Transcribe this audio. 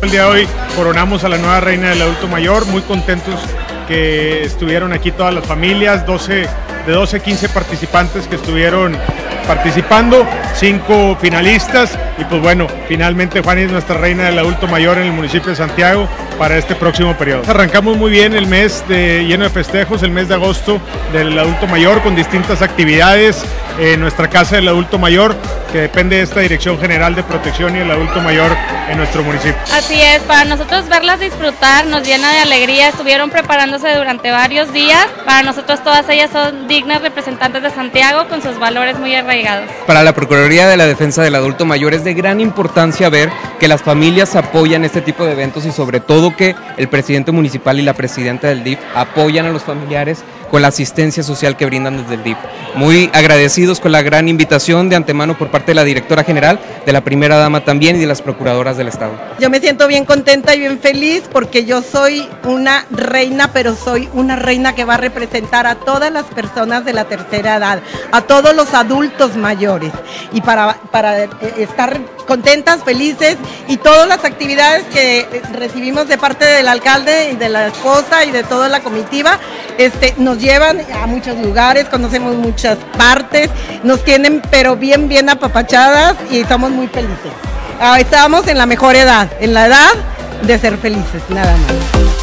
El día de hoy coronamos a la nueva reina del adulto mayor, muy contentos que estuvieron aquí todas las familias, de 12 a 15 participantes que estuvieron participando, 5 finalistas y pues bueno, finalmente Fanny es nuestra reina del adulto mayor en el municipio de Santiago para este próximo periodo. Arrancamos muy bien el mes lleno de festejos, el mes de agosto del adulto mayor con distintas actividades en nuestra casa del adulto mayor que depende de esta Dirección General de Protección y el Adulto Mayor en nuestro municipio. Así es, para nosotros verlas disfrutar nos llena de alegría, estuvieron preparándose durante varios días, para nosotros todas ellas son dignas representantes de Santiago con sus valores muy arraigados. Para la Procuraduría de la Defensa del Adulto Mayor es de gran importancia ver que las familias apoyan este tipo de eventos y sobre todo que el presidente municipal y la presidenta del DIF apoyan a los familiares con la asistencia social que brindan desde el DIF. Muy agradecidos con la gran invitación de antemano por parte de la directora general, de la primera dama también y de las procuradoras del estado. Yo me siento bien contenta y bien feliz porque yo soy una reina, pero soy una reina que va a representar a todas las personas de la tercera edad, a todos los adultos mayores. Y para estar contentas, felices y todas las actividades que recibimos de parte del alcalde y de la esposa y de toda la comitiva, nos llevan a muchos lugares, conocemos muchas partes, nos tienen pero bien apapachadas y somos muy felices. Estamos en la mejor edad, en la edad de ser felices, nada más.